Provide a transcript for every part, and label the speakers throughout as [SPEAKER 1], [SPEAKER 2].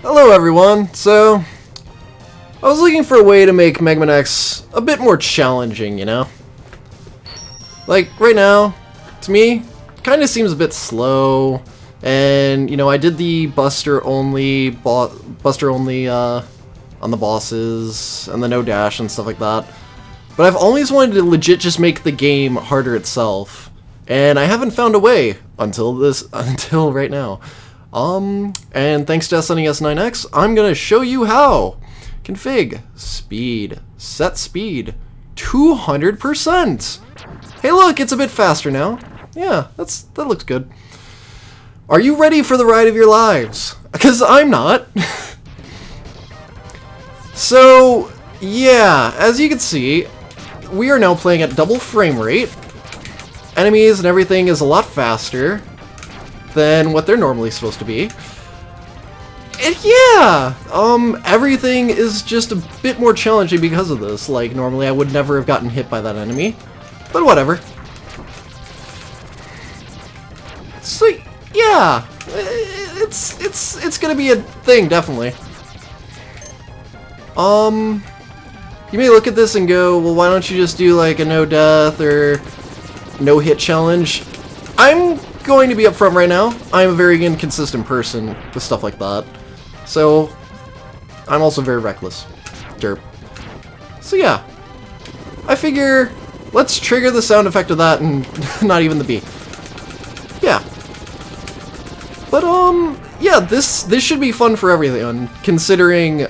[SPEAKER 1] Hello everyone! So, I was looking for a way to make Mega Man X a bit more challenging, you know? Like, right now, to me, kinda seems a bit slow, and, you know, I did the Buster only on the bosses, and the no dash and stuff like that. But I've always wanted to legit just make the game harder itself, and I haven't found a way until right now. And thanks to SNES9X, I'm gonna show you how. Config, speed, set speed, 200%. Hey look, it's a bit faster now. Yeah, that looks good. Are you ready for the ride of your lives? Because I'm not. So, yeah, as you can see, we are now playing at double frame rate. Enemies and everything is a lot faster than what they're normally supposed to be. And yeah, everything is just a bit more challenging because of this. Like, normally I would never have gotten hit by that enemy, but whatever. So, yeah, it's gonna be a thing, definitely. You may look at this and go, well, why don't you just do like a no death or no hit challenge? I'm going to be upfront right now. I'm a very inconsistent person with stuff like that. So, I'm also very reckless. Derp. So yeah, I figure, let's trigger the sound effect of that and not even the beat. Yeah. But, yeah, this should be fun for everyone, considering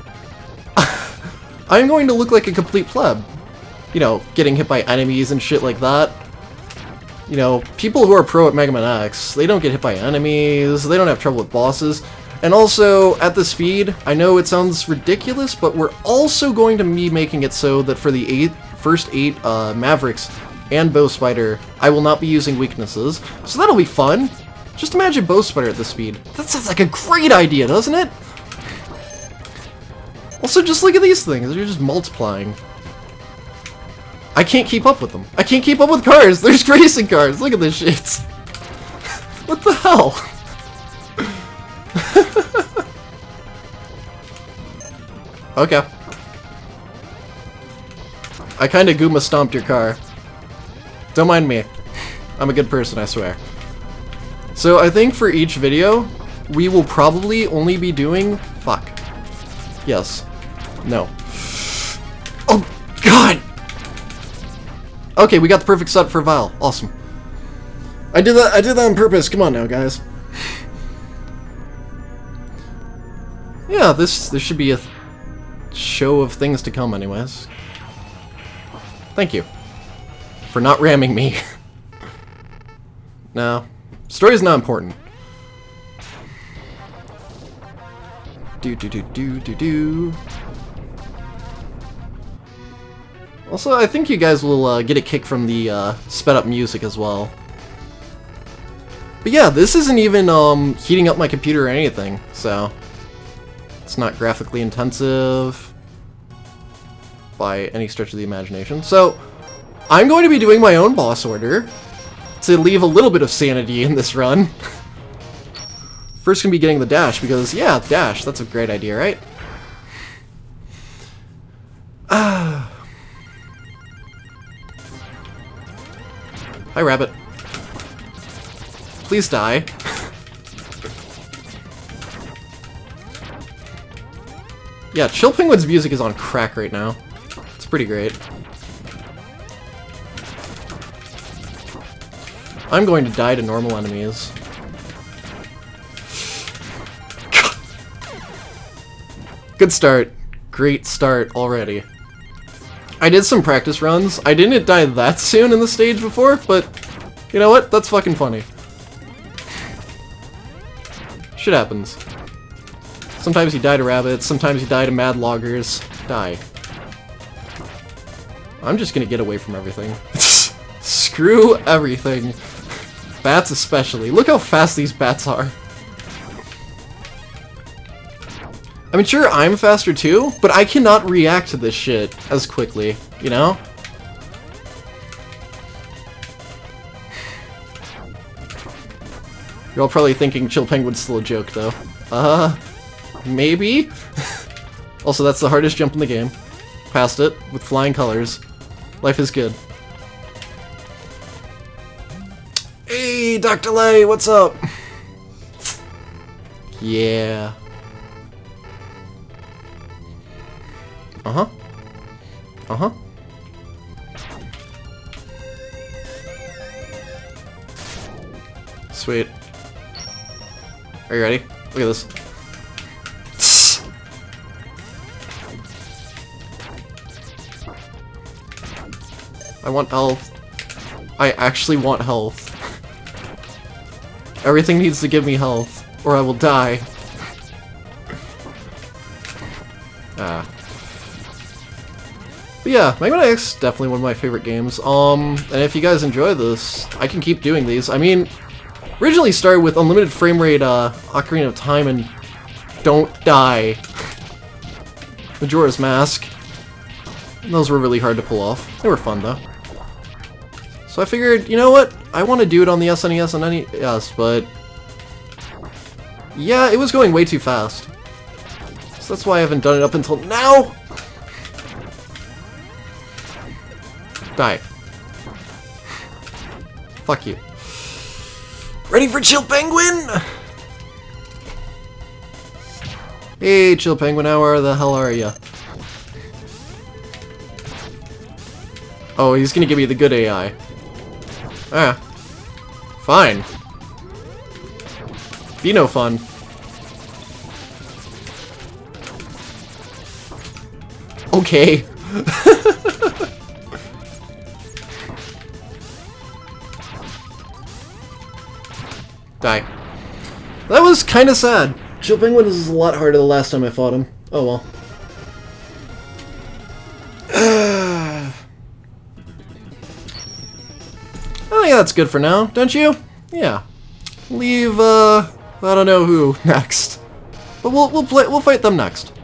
[SPEAKER 1] I'm going to look like a complete pleb. You know, getting hit by enemies and shit like that. You know, people who are pro at Mega Man X, they don't get hit by enemies, they don't have trouble with bosses. And also, at the speed, I know it sounds ridiculous, but we're also going to be making it so that for the first eight Mavericks and Bow Spider, I will not be using weaknesses. So that'll be fun. Just imagine Bow Spider at this speed. That sounds like a great idea, doesn't it? Also, just look at these things. They're just multiplying. I can't keep up with them. I can't keep up with cars. There's racing cars. Look at this shit. What the hell? Okay. I kinda Goomba stomped your car. Don't mind me. I'm a good person, I swear. So I think for each video, we will probably only be doing... Fuck. Yes. No. Oh, God! Okay, we got the perfect set for Vile. Awesome. I did that on purpose. Come on now, guys. Yeah, this should be a show of things to come anyways. Thank you for not ramming me. No, story's not important. Do. Also, I think you guys will get a kick from the sped up music as well. But yeah, this isn't even heating up my computer or anything, so it's not graphically intensive by any stretch of the imagination. So I'm going to be doing my own boss order to leave a little bit of sanity in this run. First gonna be getting the dash, because yeah, dash, that's a great idea, right? Hi, Rabbit. Please die. Yeah, Chill Penguin's music is on crack right now. It's pretty great. I'm going to die to normal enemies. Good start. Great start already. I did some practice runs. I didn't die that soon in the stage before, but you know what? That's fucking funny. Shit happens. Sometimes you die to rabbits, sometimes you die to mad loggers. Die. I'm just gonna get away from everything. Screw everything. Bats especially. Look how fast these bats are. I mean, sure, I'm faster too, but I cannot react to this shit as quickly, you know? You're all probably thinking Chill Penguin's still a joke, though. Maybe? Also, that's the hardest jump in the game. Passed it with flying colors. Life is good. Hey, Dr. Lay, what's up? Yeah. Uh-huh. Uh-huh. Sweet. Are you ready? Look at this. I want health. I actually want health. Everything needs to give me health, or I will die. Ah. But yeah, Mega Man X definitely one of my favorite games. And if you guys enjoy this, I can keep doing these. I mean, originally started with unlimited frame rate, Ocarina of Time and Don't Die. Majora's Mask. Those were really hard to pull off. They were fun though. So I figured, you know what? I want to do it on the SNES and NES, but yeah, it was going way too fast. So that's why I haven't done it up until now. Die. Fuck you. Ready for Chill Penguin? Hey, Chill Penguin, where the hell are ya? Oh, he's gonna give me the good AI. Ah. Fine. Be no fun. Okay. Die. That was kinda sad. Chill Penguin is a lot harder the last time I fought him. Oh well. I think that's good for now, don't you? Yeah. Leave, I don't know who next. But we'll fight them next.